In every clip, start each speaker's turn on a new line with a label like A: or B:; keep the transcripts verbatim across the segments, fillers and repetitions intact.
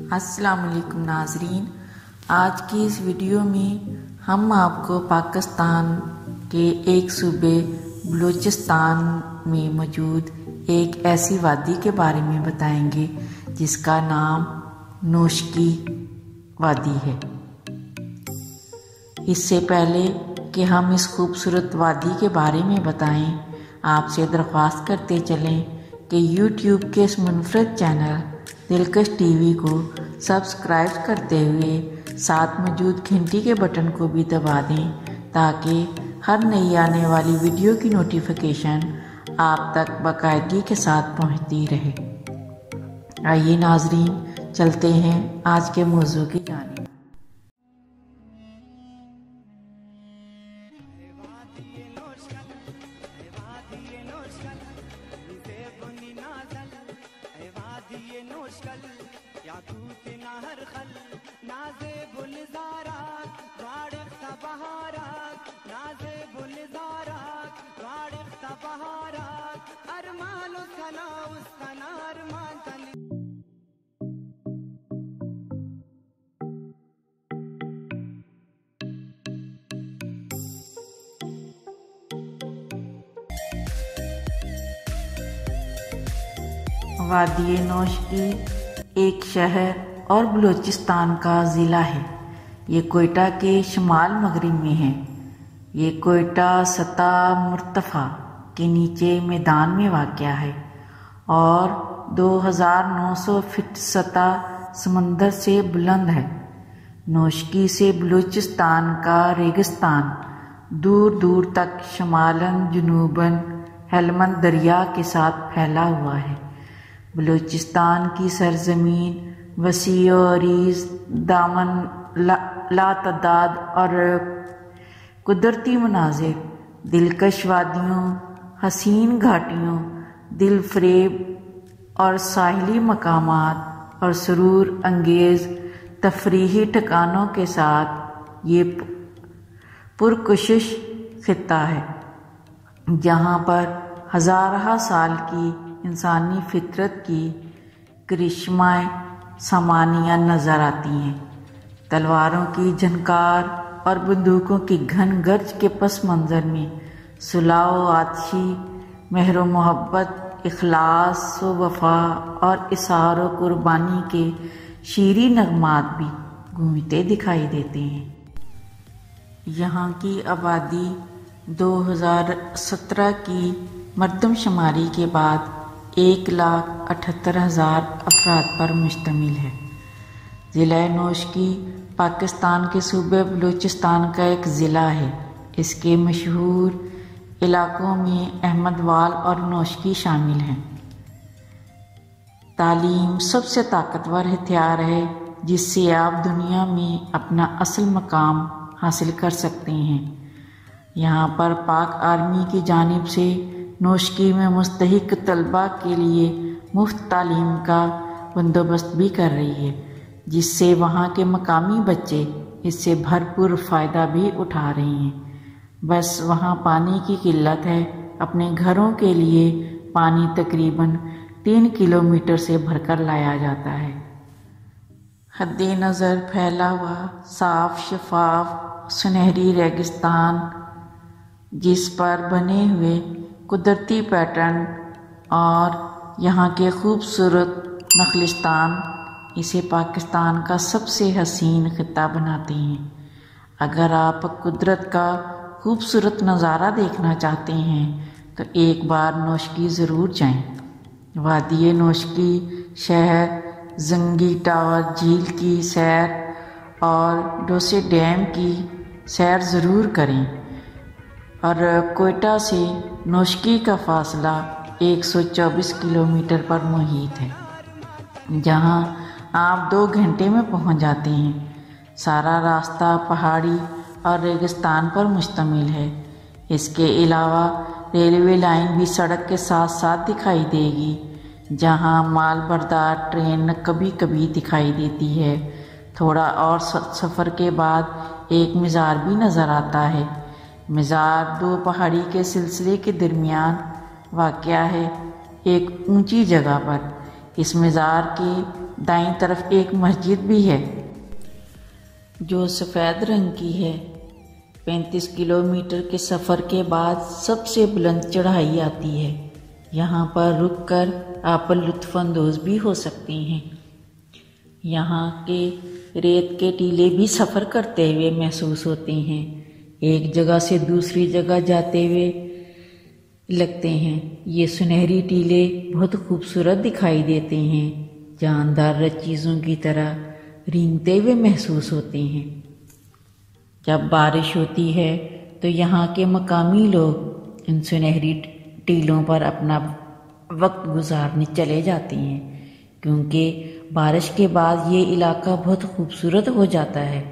A: السلام علیکم ناظرین، آج کی اس ویڈیو میں ہم آپ کو پاکستان کے ایک صوبے بلوچستان میں موجود ایک ایسی وادی کے بارے میں بتائیں گے جس کا نام نوشکی وادی ہے۔ اس سے پہلے کہ ہم اس خوبصورت وادی کے بارے میں بتائیں، آپ سے درخواست کرتے چلیں کہ یوٹیوب کے اس منفرد چینل دلکش ٹی وی کو سبسکرائب کرتے ہوئے ساتھ موجود گھنٹی کے بٹن کو بھی دبا دیں تاکہ ہر نئی آنے والی ویڈیو کی نوٹیفیکیشن آپ تک باقاعدگی کے ساتھ پہنچتی رہے۔ آئیے ناظرین، چلتے ہیں آج کے موضوع کی جانب۔ وادی نوشکی ایک شہر اور بلوچستان کا ضلع ہے۔ یہ کوئٹہ کے شمال مغرب میں ہے۔ یہ کوئٹہ سطح مرتفع کے نیچے میدان میں واقع ہے اور دو ہزار نو سو فٹ سطح سمندر سے بلند ہے۔ نوشکی سے بلوچستان کا ریگستان دور دور تک شمالاً جنوباً ہلمند دریا کے ساتھ پھیلا ہوا ہے۔ بلوچستان کی سرزمین وسیع و عریض دامن لاتعداد اور قدرتی مناظر، دلکش وادیوں، حسین گھاٹیوں، دل فریب اور ساحلی مقامات اور سرور انگیز تفریحی ٹھکانوں کے ساتھ یہ پرکشش خطہ ہے جہاں پر ہزارہ سال کی انسانی فطرت کی کرشمۂ سامانیہ نظر آتی ہیں۔ تلواروں کی جھنکار اور بندوقوں کی گھن گرج کے پس منظر میں صلح و آتشی، مہر و محبت، اخلاص و وفا اور اثار و قربانی کے شیریں نغمات بھی گونجتے دکھائی دیتے ہیں۔ یہاں کی آبادی دو ہزار سترہ کی مردم شماری کے بعد ایک لاکھ اٹھہتر ہزار افراد پر مشتمل ہے۔ ضلع نوشکی پاکستان کے صوبے بلوچستان کا ایک ضلع ہے۔ اس کے مشہور علاقوں میں احمد وال اور نوشکی شامل ہیں۔ تعلیم سب سے طاقتور ہتھیار ہے جس سے آپ دنیا میں اپنا اصل مقام حاصل کر سکتے ہیں۔ یہاں پر پاک آرمی کی جانب سے نوشکی میں مستحق طلباء کے لیے مفت تعلیم کا بندوبست بھی کر رہی ہے، جس سے وہاں کے مقامی بچے اس سے بھرپور فائدہ بھی اٹھا رہے ہیں۔ بس وہاں پانی کی قلت ہے۔ اپنے گھروں کے لیے پانی تقریباً تین کلومیٹر سے بھر کر لایا جاتا ہے۔ حد نظر پھیلا ہوا صاف شفاف سنہری ریگستان جس پر بنے ہوئے قدرتی پیٹرن اور یہاں کے خوبصورت نخلستان اسے پاکستان کا سب سے حسین خطہ بناتے ہیں۔ اگر آپ قدرت کا خوبصورت نظارہ دیکھنا چاہتے ہیں تو ایک بار نوشکی ضرور جائیں۔ وادی نوشکی شہر، زنگی ٹاور جھیل کی سیر اور ڈوسے ڈیم کی سیر ضرور کریں۔ اور کوئٹہ سے نوشکی کا فاصلہ ایک سو چوبیس کلومیٹر پر محیط ہے، جہاں آپ دو گھنٹے میں پہنچ جاتے ہیں۔ سارا راستہ پہاڑی اور ریگستان پر مشتمل ہے۔ اس کے علاوہ ریلوے لائن بھی سڑک کے ساتھ ساتھ دکھائی دے گی، جہاں مال بردار ٹرین کبھی کبھی دکھائی دیتی ہے۔ تھوڑا اور سفر کے بعد ایک مزار بھی نظر آتا ہے۔ مزار دو پہاڑی کے سلسلے کے درمیان واقع ہے، ایک اونچی جگہ پر۔ اس مزار کے دائیں طرف ایک مسجد بھی ہے جو سفید رنگ کی ہے۔ پینتیس کلومیٹر کے سفر کے بعد سب سے بلند چڑھائی آتی ہے۔ یہاں پر رک کر آپ لطف اندوز بھی ہو سکتے ہیں۔ یہاں کے ریت کے ٹیلے بھی سفر کرتے ہوئے محسوس ہوتے ہیں، ایک جگہ سے دوسری جگہ جاتے ہوئے لگتے ہیں۔ یہ سنہری ٹیلے بہت خوبصورت دکھائی دیتے ہیں، جاندار چیزوں کی طرح رینگتے ہوئے محسوس ہوتے ہیں۔ جب بارش ہوتی ہے تو یہاں کے مقامی لوگ ان سنہری ٹیلوں پر اپنا وقت گزارنے چلے جاتے ہیں، کیونکہ بارش کے بعد یہ علاقہ بہت خوبصورت ہو جاتا ہے۔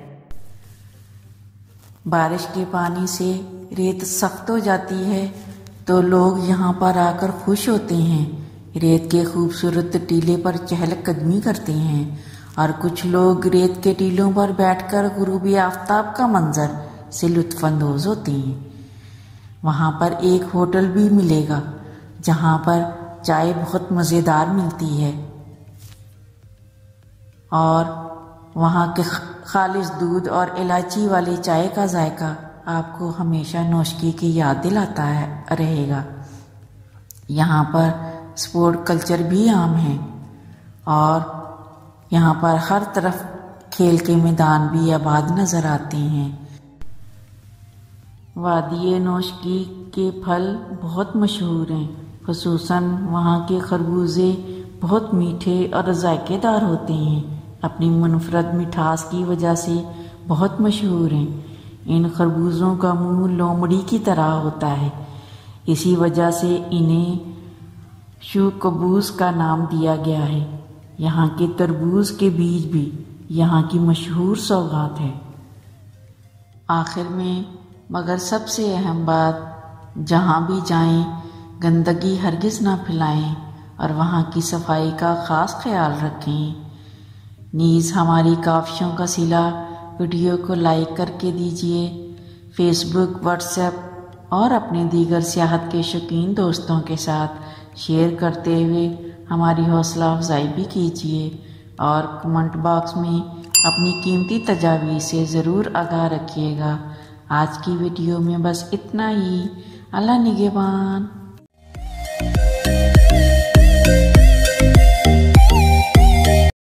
A: بارش کے پانی سے ریت سخت ہو جاتی ہے تو لوگ یہاں پر آ کر خوش ہوتے ہیں، ریت کے خوبصورت ٹیلے پر چہل قدمی کرتے ہیں، اور کچھ لوگ ریت کے ٹیلوں پر بیٹھ کر غروب آفتاب کا منظر سے لطف اندوز ہوتے ہیں۔ وہاں پر ایک ہوٹل بھی ملے گا جہاں پر چائے بہت مزیدار ملتی ہے، اور وہاں کے خالص دودھ اور الائچی والی چائے کا ذائقہ آپ کو ہمیشہ نوشکی کی یاد دلاتا ہے رہے گا۔ یہاں پر سپورٹ کلچر بھی عام ہے، اور یہاں پر ہر طرف کھیل کے میدان بھی آباد نظر آتے ہیں۔ وادی نوشکی کے پھل بہت مشہور ہیں، خصوصاً وہاں کے خربوزے بہت میٹھے اور ذائقے دار ہوتے ہیں، اپنی منفرد مٹھاس کی وجہ سے بہت مشہور ہیں۔ ان خربوزوں کا منہ لومڑی کی طرح ہوتا ہے، اسی وجہ سے انہیں شوکبوز کا نام دیا گیا ہے۔ یہاں کے تربوز کے بیج بھی یہاں کی مشہور سوغات ہے۔ آخر میں مگر سب سے اہم بات، جہاں بھی جائیں گندگی ہرگز نہ پھیلائیں اور وہاں کی صفائی کا خاص خیال رکھیں۔ نیز ہماری کاوشوں کا صلہ ویڈیو کو لائک کر کے دیجیے، فیس بک، واٹس ایپ اور اپنے دیگر سیاحت کے شوقین دوستوں کے ساتھ شیئر کرتے ہوئے ہماری حوصلہ افزائی بھی کیجیے، اور کمنٹ باکس میں اپنی قیمتی تجاویز سے ضرور آگاہ رکھیے گا۔ آج کی ویڈیو میں بس اتنا ہی۔ اللہ نگہبان۔